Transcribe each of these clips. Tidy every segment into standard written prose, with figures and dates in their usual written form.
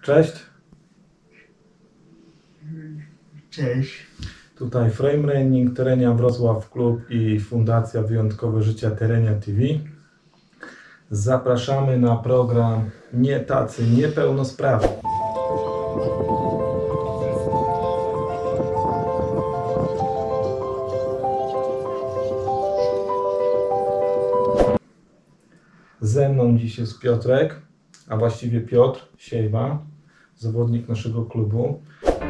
Cześć. Cześć. Tutaj Frame Running, Terenia Wrocław Klub i Fundacja Wyjątkowe Życie Terenia TV. Zapraszamy na program Nie tacy niepełnosprawni. Ze mną dziś jest Piotrek, a właściwie Piotr Siejba, zawodnik naszego klubu.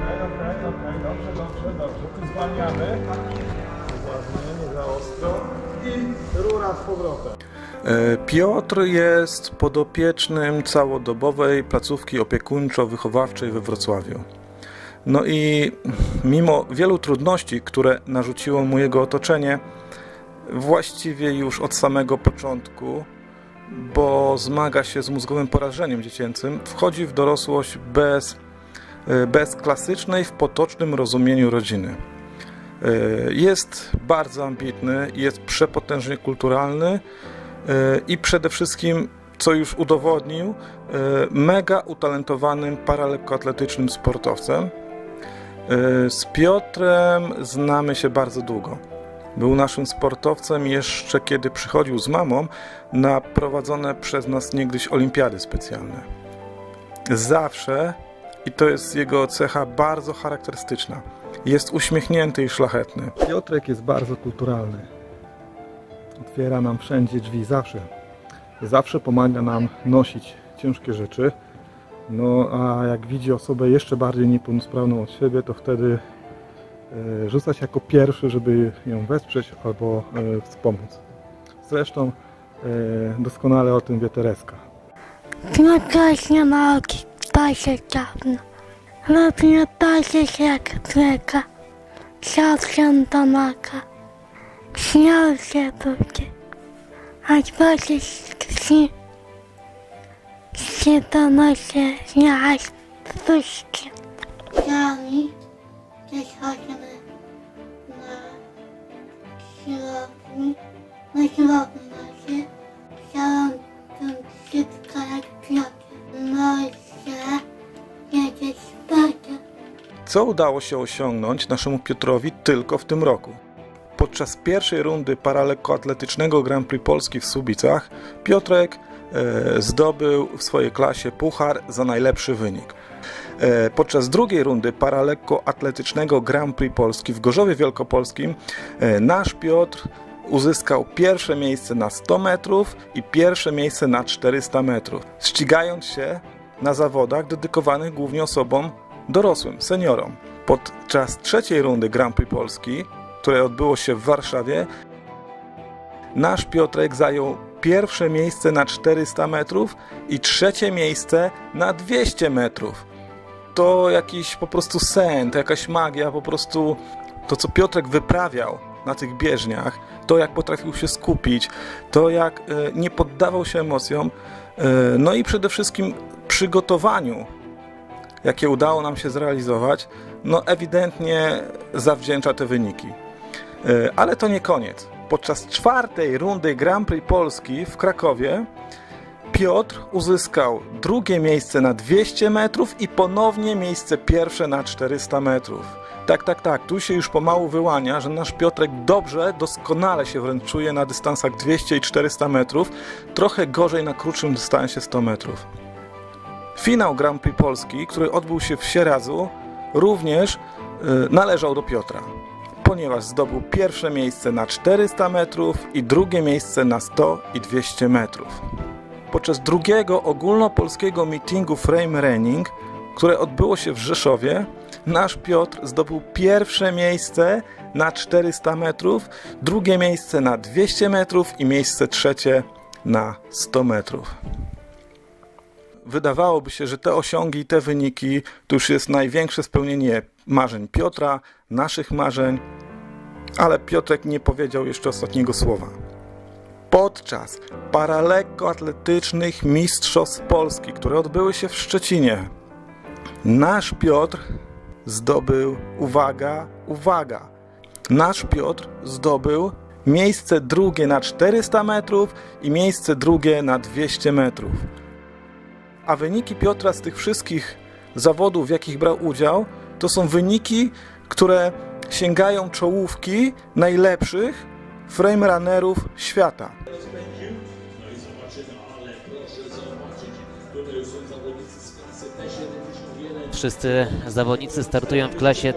Dobrze, tu zwalniamy. Uważnie, nie za ostro. I rura z powrotem. Piotr jest podopiecznym całodobowej placówki opiekuńczo-wychowawczej we Wrocławiu. No i mimo wielu trudności, które narzuciło mu jego otoczenie, właściwie już od samego początku, bo zmaga się z mózgowym porażeniem dziecięcym, wchodzi w dorosłość bez klasycznej, w potocznym rozumieniu rodziny. Jest bardzo ambitny, jest przepotężnie kulturalny i przede wszystkim, co już udowodnił, mega utalentowanym paralekkoatletycznym sportowcem. Z Piotrem znamy się bardzo długo. Był naszym sportowcem jeszcze kiedy przychodził z mamą na prowadzone przez nas niegdyś olimpiady specjalne. Zawsze, i to jest jego cecha bardzo charakterystyczna, jest uśmiechnięty i szlachetny. Piotrek jest bardzo kulturalny. Otwiera nam wszędzie drzwi, zawsze pomaga nam nosić ciężkie rzeczy. No a jak widzi osobę jeszcze bardziej niepełnosprawną od siebie, to wtedy rzuca się jako pierwszy, żeby ją wesprzeć albo wspomóc. Zresztą doskonale o tym wie Tereska. Pięknie nauki, to się dawno. Robię to się jak czeka. Chciał się do noga. Śmiał się ludzie. A boże się donosi, jechać z duszkiem. Jami, gdzieś chodzimy na siłowni naszej. Chciałam tam wszystko jak Piotr. No i się jedzie spać. Co udało się osiągnąć naszemu Piotrowi tylko w tym roku? Podczas pierwszej rundy paralekkoatletycznego Grand Prix Polski w Słubicach Piotrek zdobył w swojej klasie puchar za najlepszy wynik. Podczas drugiej rundy paralekkoatletycznego Grand Prix Polski w Gorzowie Wielkopolskim nasz Piotr uzyskał pierwsze miejsce na 100 metrów i pierwsze miejsce na 400 metrów, ścigając się na zawodach dedykowanych głównie osobom dorosłym, seniorom. Podczas trzeciej rundy Grand Prix Polski, które odbyło się w Warszawie, nasz Piotrek zajął pierwsze miejsce na 400 metrów i trzecie miejsce na 200 metrów. To jakiś po prostu sen, to jakaś magia, po prostu to, co Piotrek wyprawiał na tych bieżniach, to jak potrafił się skupić, to jak nie poddawał się emocjom, no i przede wszystkim przygotowaniu, jakie udało nam się zrealizować, no ewidentnie zawdzięcza te wyniki. Ale to nie koniec. Podczas czwartej rundy Grand Prix Polski w Krakowie Piotr uzyskał drugie miejsce na 200 metrów i ponownie miejsce pierwsze na 400 metrów. Tak, tu się już pomału wyłania, że nasz Piotrek doskonale się wręcz czuje na dystansach 200 i 400 metrów, trochę gorzej na krótszym dystansie 100 metrów. Finał Grand Prix Polski, który odbył się w Sieradzu, również należał do Piotra, ponieważ zdobył pierwsze miejsce na 400 metrów i drugie miejsce na 100 i 200 metrów. Podczas drugiego ogólnopolskiego meetingu Frame Running, które odbyło się w Rzeszowie, nasz Piotr zdobył pierwsze miejsce na 400 metrów, drugie miejsce na 200 metrów i miejsce trzecie na 100 metrów. Wydawałoby się, że te osiągi i te wyniki to już jest największe spełnienie marzeń Piotra, naszych marzeń, ale Piotrek nie powiedział jeszcze ostatniego słowa. Podczas paralekkoatletycznych Mistrzostw Polski, które odbyły się w Szczecinie, nasz Piotr zdobył, uwaga, nasz Piotr zdobył miejsce drugie na 400 metrów i miejsce drugie na 200 metrów. A wyniki Piotra z tych wszystkich zawodów, w jakich brał udział, to są wyniki, które sięgają czołówki najlepszych framerunnerów świata. Wszyscy zawodnicy startują w klasie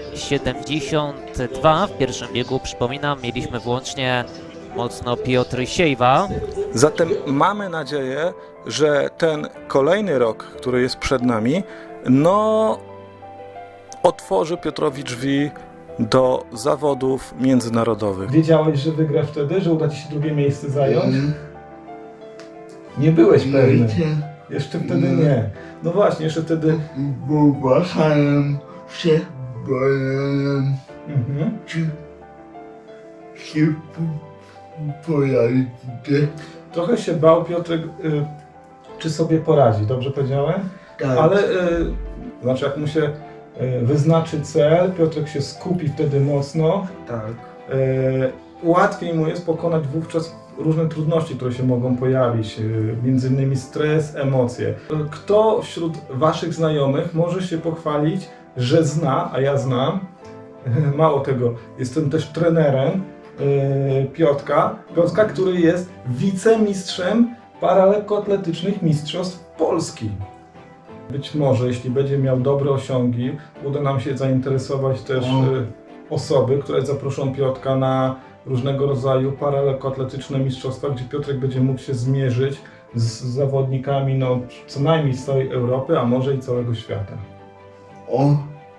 T72. W pierwszym biegu, przypominam, mieliśmy włącznie mocno Piotr Siejwa. Zatem mamy nadzieję, że ten kolejny rok, który jest przed nami, no otworzy Piotrowi drzwi do zawodów międzynarodowych. Wiedziałeś, że wygrasz wtedy, że uda ci się drugie miejsce zająć? Nie byłeś pewny. Jeszcze wtedy nie. No właśnie, jeszcze wtedy... Bo wahałem się, bałem, czy się pojawi. Trochę się bał Piotrek, czy sobie poradzi, dobrze powiedziałem? Tak. Ale, znaczy jak mu się wyznaczy cel, Piotrek się skupi wtedy mocno. Tak. Łatwiej mu jest pokonać wówczas różne trudności, które się mogą pojawić, między innymi stres, emocje. Kto wśród waszych znajomych może się pochwalić, że zna, a ja znam, mało tego, jestem też trenerem Piotrka, który jest wicemistrzem paralekkoatletycznych mistrzostw Polski. Być może, jeśli będzie miał dobre osiągi, uda nam się zainteresować też osoby, które zaproszą Piotrka na różnego rodzaju paralekkoatletyczne mistrzostwa, gdzie Piotrek będzie mógł się zmierzyć z zawodnikami no, co najmniej z całej Europy, a może i całego świata. O,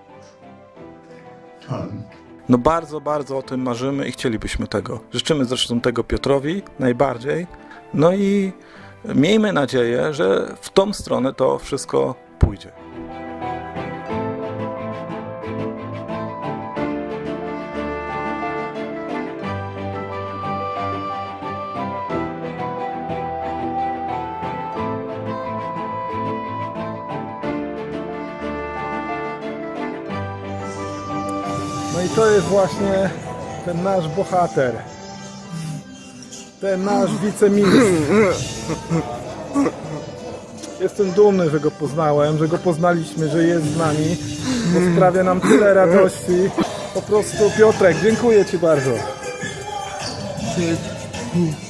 tak. No bardzo, bardzo o tym marzymy i chcielibyśmy tego. Życzymy zresztą tego Piotrowi najbardziej. No i miejmy nadzieję, że w tą stronę to wszystko pójdzie. No i to jest właśnie ten nasz bohater. Ten nasz wicemistrz. Jestem dumny, że go poznałem, że go poznaliśmy, że jest z nami, bo sprawia nam tyle radości. Po prostu Piotrek, dziękuję ci bardzo.